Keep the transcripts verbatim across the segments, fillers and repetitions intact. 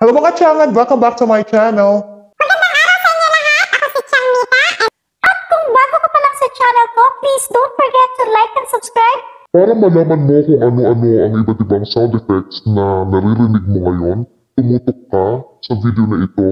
Hello mga tiyangan! Welcome back to my channel! Magandang araw sa inyo lahat! Ako si Chang Mita. At kung bago ka pa lang sa channel ko, please don't forget to like and subscribe. Para malaman mo kung ano-ano ang iba't ibang sound effects na naririnig mo ngayon, tumutok ka sa video na ito.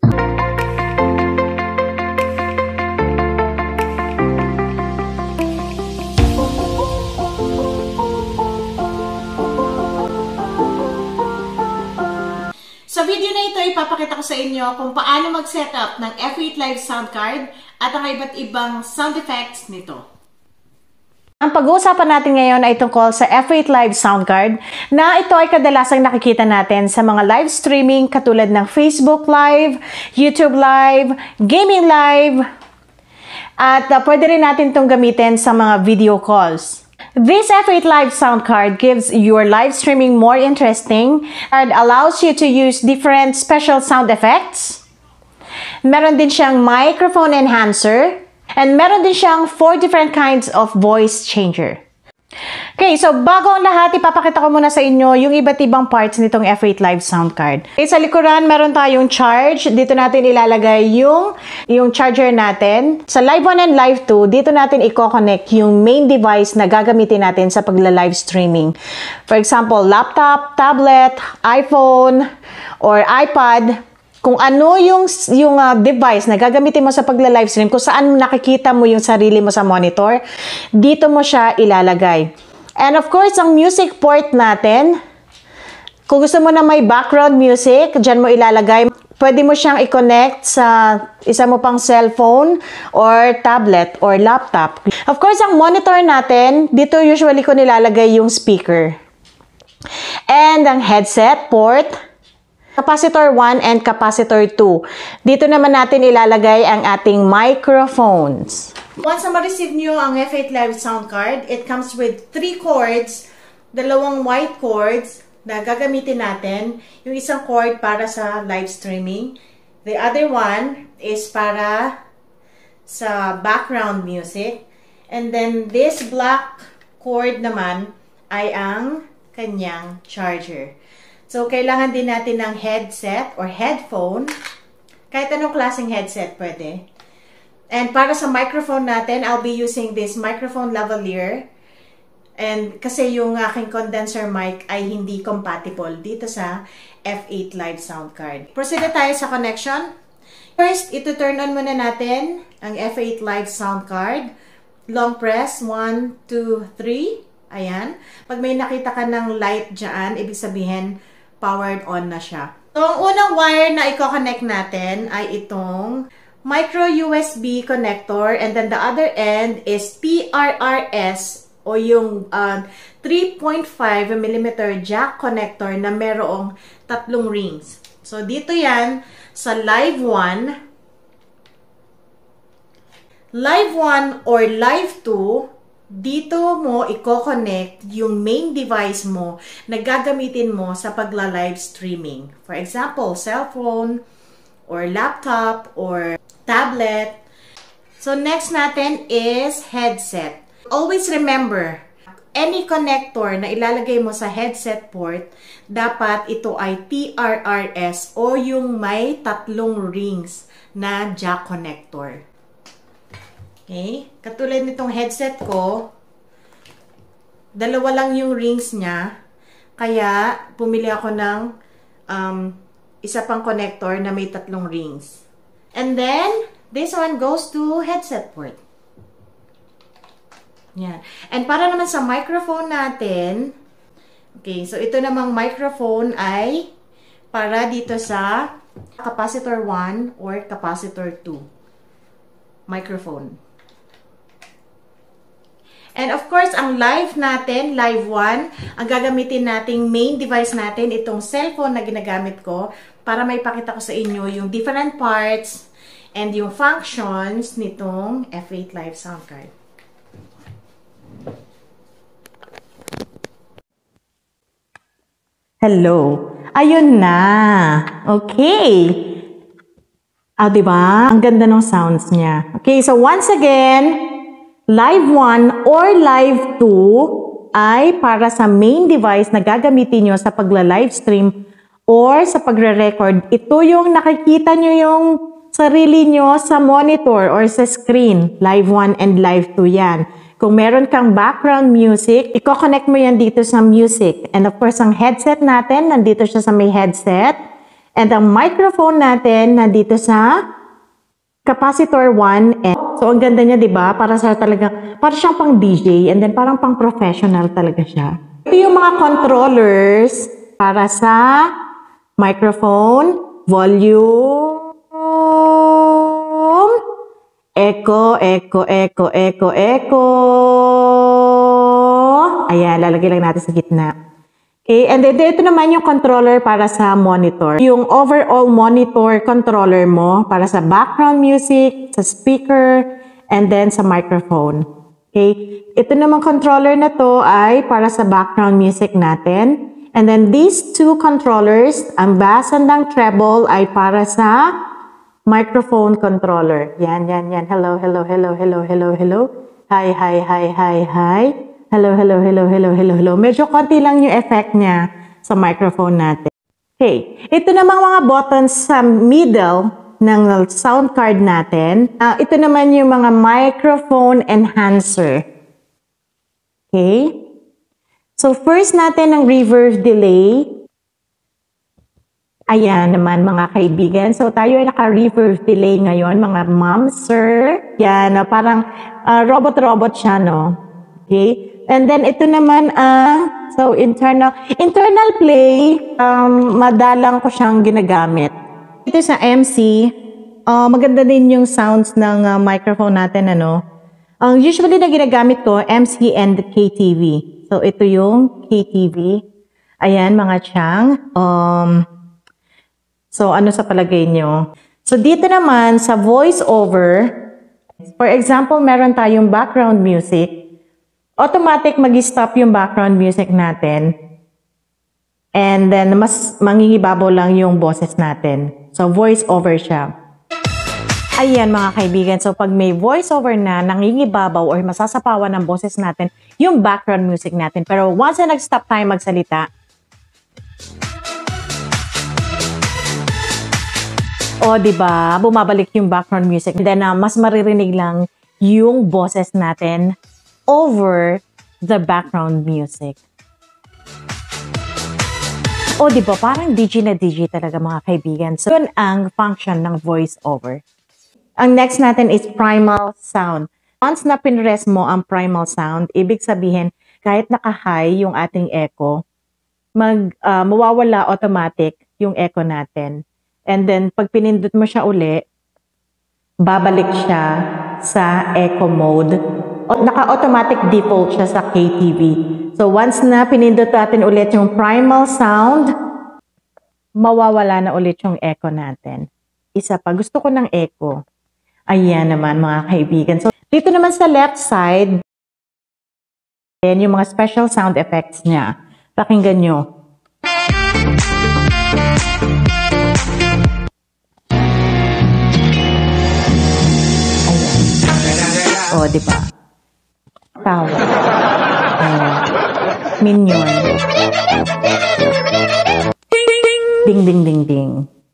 Sa video na ito, ipapakita ko sa inyo kung paano mag-setup ng F eight Live sound card at ang iba't ibang sound effects nito. Ang pag-uusapan natin ngayon ay tungkol sa F eight Live sound card na ito ay kadalasang nakikita natin sa mga live streaming katulad ng Facebook Live, YouTube Live, Gaming Live, at uh, pwede rin natin itong gamitin sa mga video calls. This F eight Live sound card gives your live streaming more interesting and allows you to use different special sound effects. Meron din siyang microphone enhancer and meron din siyang four different kinds of voice changer. Okay, so bago ang lahat, ipapakita ko muna sa inyo yung iba't ibang parts nitong F eight Live sound card. Okay, sa likuran, meron tayong charge. Dito natin ilalagay yung, yung charger natin. Sa Live one and Live two, dito natin i-connect yung main device na gagamitin natin sa pagla-live streaming. For example, laptop, tablet, iPhone, or iPad. Kung ano yung, yung uh, device na gagamitin mo sa pagla-live stream, kung saan nakikita mo yung sarili mo sa monitor, dito mo siya ilalagay. And of course, ang music port natin, kung gusto mo na may background music, dyan mo ilalagay. Pwede mo siyang i-connect sa isa mo pang cellphone or tablet or laptop. Of course, ang monitor natin, dito usually ko nilalagay yung speaker. And ang headset port, capacitor one and capacitor two. Dito naman natin ilalagay ang ating microphones. Once na ma-receive nyo ang F eight Live sound card, it comes with three cords, dalawang white cords na gagamitin natin. Yung isang cord para sa live streaming. The other one is para sa background music. And then this black cord naman ay ang kanyang charger. So, kailangan din natin ng headset or headphone. Kahit anong klaseng headset pwede. And para sa microphone natin, I'll be using this microphone lavalier. And kasi yung aking condenser mic ay hindi compatible dito sa F eight Live sound card. Proceed na tayo sa connection. First, ito turn on muna natin ang F eight Live sound card. Long press, one, two, three. Ayan. Pag may nakita ka ng light dyan, ibig sabihin, powered on na siya. So, ang unang wire na i-connect natin ay itong micro U S B connector, and then the other end is P R R S o yung uh, three point five millimeter jack connector na merong tatlong rings. So, dito yan sa Live one. Live one or Live two, dito mo i-connect yung main device mo na gagamitin mo sa pagla-live streaming. For example, cellphone or laptop or tablet. So next natin is headset. Always remember, any connector na ilalagay mo sa headset port, dapat ito ay P R R S o yung may tatlong rings na jack connector. Okay? Katulad nitong headset ko, dalawa lang yung rings niya. Kaya, pumili ako ng um, isa pang connector na may tatlong rings. And then, this one goes to headset port. Yan. And para naman sa microphone natin, okay, so ito namang microphone ay para dito sa capacitor one or capacitor two microphone. And of course, ang live natin, Live one, ang gagamitin nating main device natin, itong cellphone na ginagamit ko para may pakita ko sa inyo yung different parts and yung functions nitong F eight Live sound card. Hello. Ayun na. Okay. Ah, diba? Ang ganda ng sounds niya. Okay, so once again, Live one or Live two ay para sa main device na gagamitin nyo sa pagla-live stream or sa pagre-record, ito yung nakikita nyo yung sarili nyo sa monitor or sa screen. Live one and live two yan. Kung meron kang background music, i-connect mo yan dito sa music. And of course, ang headset natin, nandito siya sa may headset. And ang microphone natin, nandito sa capacitor one. And so, ang ganda niya, di ba? Para sa talaga, para siyang pang D J. And then, parang pang professional talaga siya. Ito yung mga controllers para sa microphone, volume, echo, echo, echo, echo, echo. Ayan, lalagay lang natin sa gitna. Okay, and then ito naman yung controller para sa monitor. Yung overall monitor controller mo para sa background music, sa speaker, and then sa microphone. Okay, ito naman controller na to ay para sa background music natin. And then these two controllers, ang bass and ang treble ay para sa microphone controller. Yan, yan, yan. Hello, hello, hello, hello, hello, hello. Hi, hi, hi, hi, hi. Hello, hello, hello, hello, hello, hello. Medyo konti lang yung effect niya sa microphone natin. Okay. Ito namang mga buttons sa middle ng sound card natin. Uh, ito naman yung mga microphone enhancer. Okay. So, first natin ang reverb delay. Ayan naman mga kaibigan. So, tayo ay naka-reverb delay ngayon, mga ma'am, sir. Yan, uh, parang uh, robot-robot siya, no? Okay. And then, ito naman, uh, so, internal, internal play, um, madalang ko siyang ginagamit. Ito sa M C, uh, maganda din yung sounds ng uh, microphone natin, ano? Ang uh, usually na ginagamit ko, M C and K T V. So, ito yung K T V. Ayan, mga tiyang. Um, so, ano sa palagay nyo? So, dito naman, sa voice over, for example, meron tayong background music. Automatic mag-stop yung background music natin. And then, mas mangingibabaw lang yung boses natin. So, voice over siya. Ayan mga kaibigan. So, pag may voice over na, nangingibabaw or masasapawan ng boses natin, yung background music natin. Pero once na nag-stop tayo magsalita, o, di ba? Bumabalik yung background music. And then, uh, mas maririnig lang yung boses natin over the background music. O, di ba? Parang D J na D J talaga mga kaibigan. So, yun ang function ng voice over. Ang next natin is primal sound. Once na pinrest mo ang primal sound, ibig sabihin, kahit naka-high yung ating echo, mag, uh, mawawala automatic yung echo natin. And then, pag pinindot mo siya uli, babalik siya sa echo mode. Naka-automatic default siya sa K T V. So, once na pinindot natin ulit yung primal sound, mawawala na ulit yung echo natin. Isa pa, gusto ko ng echo. Ayan naman mga kaibigan. So, dito naman sa left side, yung mga special sound effects niya. Pakinggan nyo. Ayan. O, di ba? Tawa. Ayan. Minion. Ding, ding, ding, ding.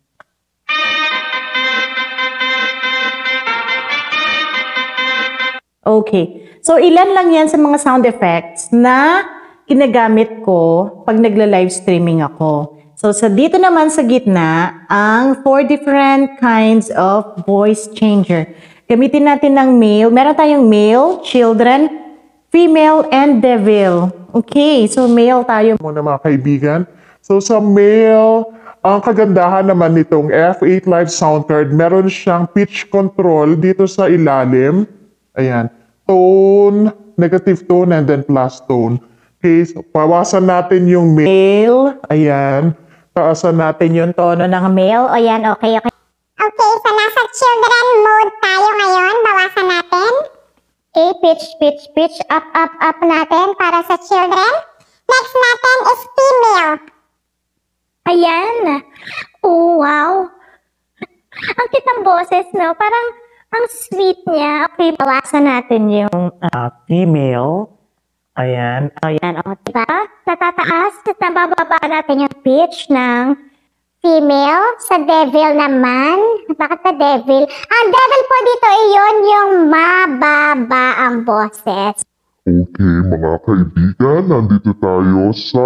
Okay. So, ilan lang yan sa mga sound effects na ginagamit ko pag nagla-live streaming ako. So, sa dito naman sa gitna, ang four different kinds of voice changer. Gamitin natin ng male. Meron tayong male, children, female, and devil. Okay. So, male tayo. Muna mga kaibigan. So sa male, ang kagandahan naman nitong F eight Live sound card, meron siyang pitch control dito sa ilalim. Ayan. Tone, negative tone, and then plus tone. Okay, so pawasan natin yung male. Ayan. Taasan natin yung tono ng male. O yan, okay, okay. Okay, so nasa children mode tayo ngayon. Bawasan natin. Okay, pitch, pitch, pitch. Up, up, up natin para sa children. Next natin is female. Ayan. Oh, wow. Ang kitang boses, no? Parang ang sweet niya. Okay, bawasan natin yung Uh, female. Ayan. Ayan, o, diba? Natataas at nabababa natin yung pitch ng female. Sa devil naman. Bakit sa devil? Ang devil po dito ay yun yung mababa ang boses. Okay, mga kaibigan, nandito tayo sa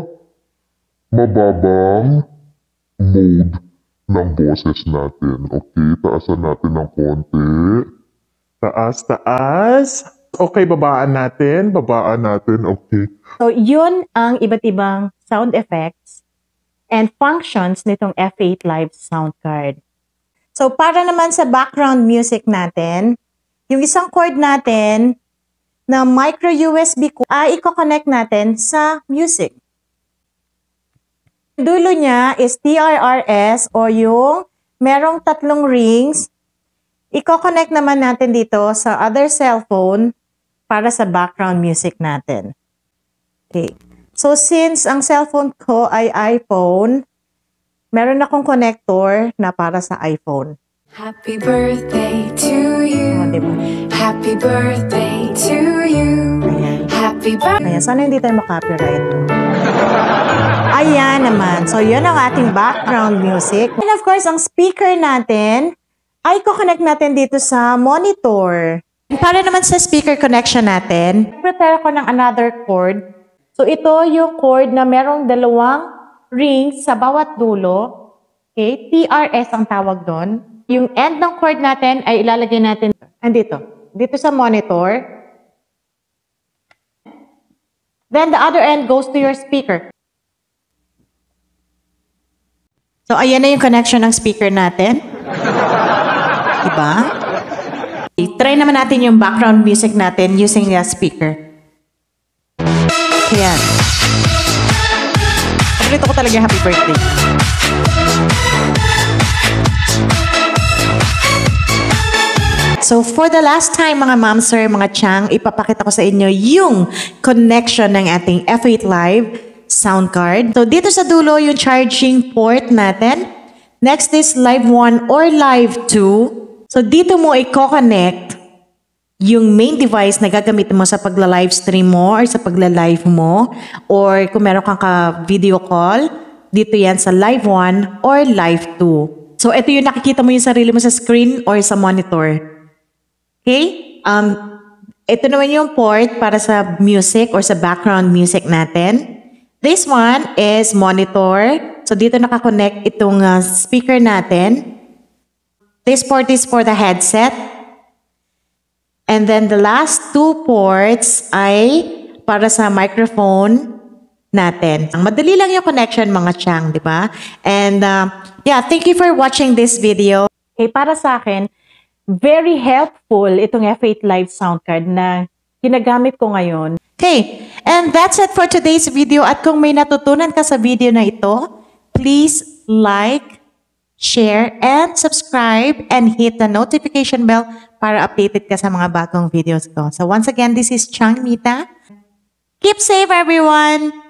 mababang mode ng boses natin. Okay, taasan natin ng konti. Taas, taas. Okay, babaan natin. Babaan natin. Okay. So, yun ang iba't ibang sound effects and functions nitong F eight Live sound card. So, para naman sa background music natin, yung isang cord natin na micro U S B cord ay i-connect natin sa music. Dulo niya is T R R S o yung merong tatlong rings. I-connect naman natin dito sa other cellphone para sa background music natin. Okay. So, since ang cellphone ko ay iPhone, meron akong connector na para sa iPhone. Happy birthday to you. Oh, diba? Happy birthday to you. Ayan. Happy birthday. Ayan, sana hindi tayo makopyright. Ayan naman. So, yun ang ating background music. And of course, ang speaker natin ay ko-connect natin dito sa monitor. Para naman sa speaker connection natin, prepare ko ng another cord. So, ito yung cord na merong dalawang rings sa bawat dulo. Okay? T R S ang tawag doon. Yung end ng cord natin ay ilalagay natin andito. Dito sa monitor. Then, the other end goes to your speaker. So, ayan na yung connection ng speaker natin. Diba? I-try naman natin yung background music natin using the speaker. Ayan. Paborito ko talaga yung happy birthday. So, for the last time, mga ma'am, sir, mga chang, ipapakita ko sa inyo yung connection ng ating F eight Live sound card. So, dito sa dulo, yung charging port natin. Next is Live one or Live two. So, dito mo i-connect yung main device na gagamitin mo sa pagla-livestream mo or sa pagla-live mo. Or kung meron kang ka-video call, dito yan sa Live one or Live two. So, ito yung nakikita mo yung sarili mo sa screen or sa monitor. Okay? Um, ito naman yung port para sa music or sa background music natin. This one is monitor. So, dito nakakonect itong uh, speaker natin. This port is for the headset. And then the last two ports ay para sa microphone natin. Ang madali lang yung connection, mga chang, di ba? And uh, yeah, thank you for watching this video. Okay, para sa akin, very helpful itong F eight Live sound card na ginagamit ko ngayon. Okay, and that's it for today's video. At kung may natutunan ka sa video na ito, please like, share, and subscribe, and hit the notification bell para updated ka sa mga bagong videos ko. So once again, this is Chang Mita. Keep safe, everyone!